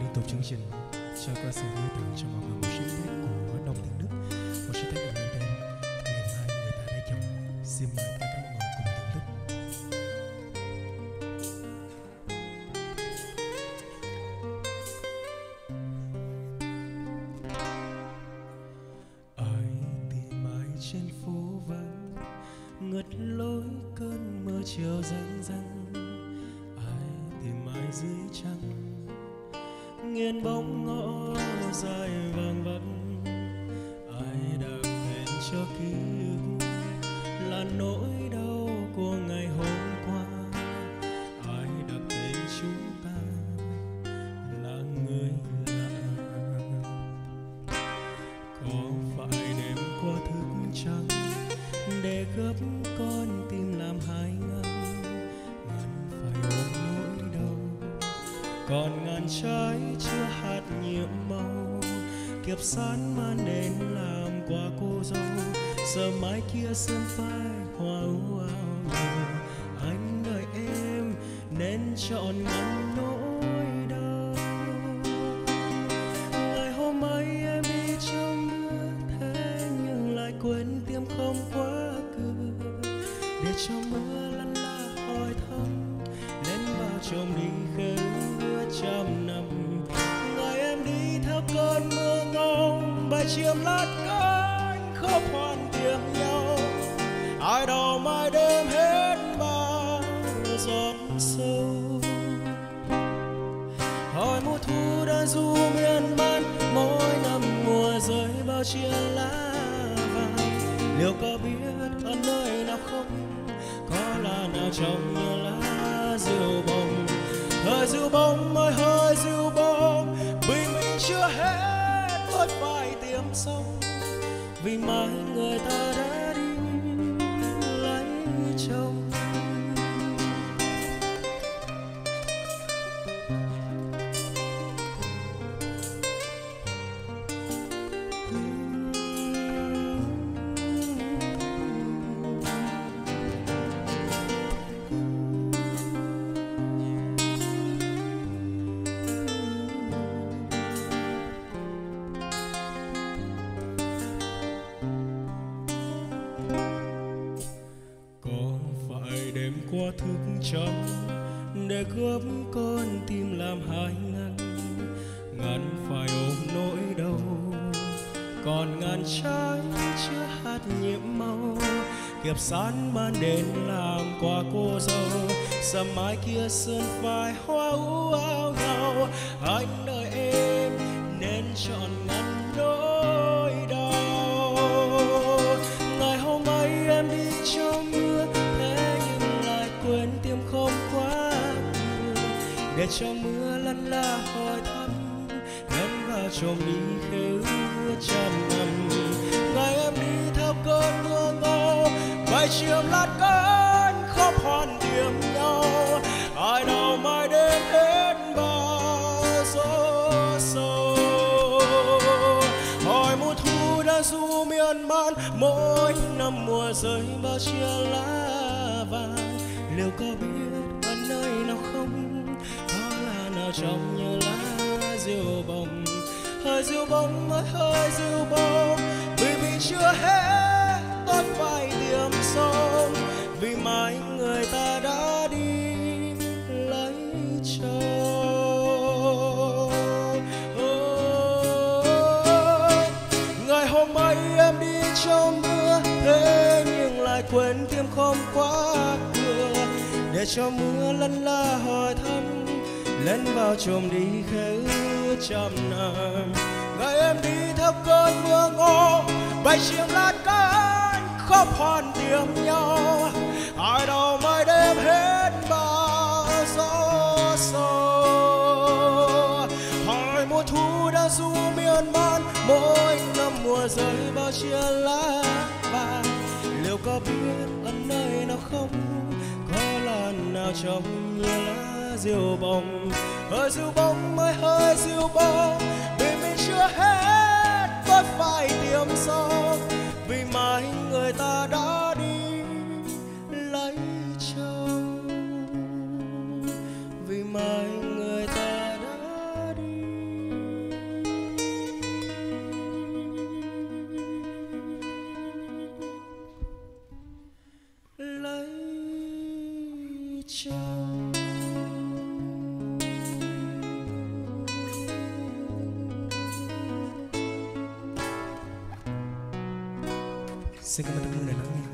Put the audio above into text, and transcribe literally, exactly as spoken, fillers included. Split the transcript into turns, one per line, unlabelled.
tục chương trình cho qua sự gửi tặng cho mọi người một sáng tác của Đông Tiến Đức, một sáng tác được mang tên Ngày mai người ta đã chồng. Xin mời tất cả mọi người cùng thưởng thức. Ai tìm ai trên phố vắng, ngất lối cơn mơ chiều răng răng. Ai tìm ai dưới trăng, nghiền bóng ngõ dài vàng vắng. Ai đang hẹn cho ký ức là nỗi đau của ngày hôm qua. Ai đặt tên chúng ta là người lạ. Có phải đêm qua thức trắng để gấp con tim làm hai ngăn, ngăn phải ôm nỗi đau. Còn ngàn trái chưa hạt nhiệm màu, kiếp sán mang đến làm quà cô dâu. Giờ mai kia sân phai hoa ưu áo màu, anh đợi em nên chọn ngăn nỗi đau. Ngày hôm ấy em đi trong mưa, thế nhưng lại quên tim không quá cửa. Để cho mưa lăn la hỏi thăm, lên vào chồng đi khơi trăm năm. Ngày em đi theo cơn mưa ngông, bài chiêm lát cánh khóc hoan tìm nhau. Ai đầu mai đêm hết bao giọt sâu. Hỏi mùa thu đã du miên man, mỗi năm mùa rơi bao chia lá vàng. Liệu có biết ở nơi nào không, có là nào trong như lá rượu bông. Hơi rượu bông ơi hơi rượu bông, bình minh chưa hết tôi phải tìm sống. Vì mai người ta đã đi lấy chồng. Đêm qua thức trắng để gấp con tim làm hai ngăn, ngăn phải ôm nỗi đau. Còn ngàn trái chưa hạt nhiệm màu, kiếp sán ban đến làm quà cô dâu. Sớm mai kia sân phai hoa ưu áo nhau, anh đợi em nên chọn ngăn nỗi đau. Ngày hôm ấy em đi trong mưa, quên tim không quá cửa. Để cho mưa lăn la hỏi thăm, ngân vào chồng đi khứ trăm năm. Ngày em đi theo cơn mưa ngâu, vài chiều lát cánh khóc hoan tìm nhau. Ai nào mai đêm hết bao gió sâu. Hỏi mùa thu đã du miên man, mỗi năm mùa rơi bao chia lá vàng. Liệu có biết ở nơi nào không, có là nào trong như lá rượu bông. Hơi rượu bông ơi hơi rượu bông, vì mình chưa hết tôi phải tìm sống. Vì mai người ta đã đi lấy chồng. Oh, ngày hôm ấy em đi trong mưa, thế nhưng lại quên tim không quá cửa. Để cho mưa lăn la hỏi thăm, lên vào chồm đi khứ trăm năm. Ngày em đi theo cơn mưa ngô, bay chiêm lát cánh khóc hoan tìm nhau. Ai đâu mai đêm hết bao gió sâu. Hỏi mùa thu đã du miên man, mỗi năm mùa rơi bao chia lá vàng. Liệu có biết ở nơi nào không, có lần nào trong như lá rượu bông. Hơi rượu bông ơi hơi rượu bông, vì mình chưa hết tôi phải tìm sống. Vì mai người ta đã đi lấy chồng. Vì mai người ta đã đi chăng. Xin cảm ơn tất cả mọi người đã lắng nghe.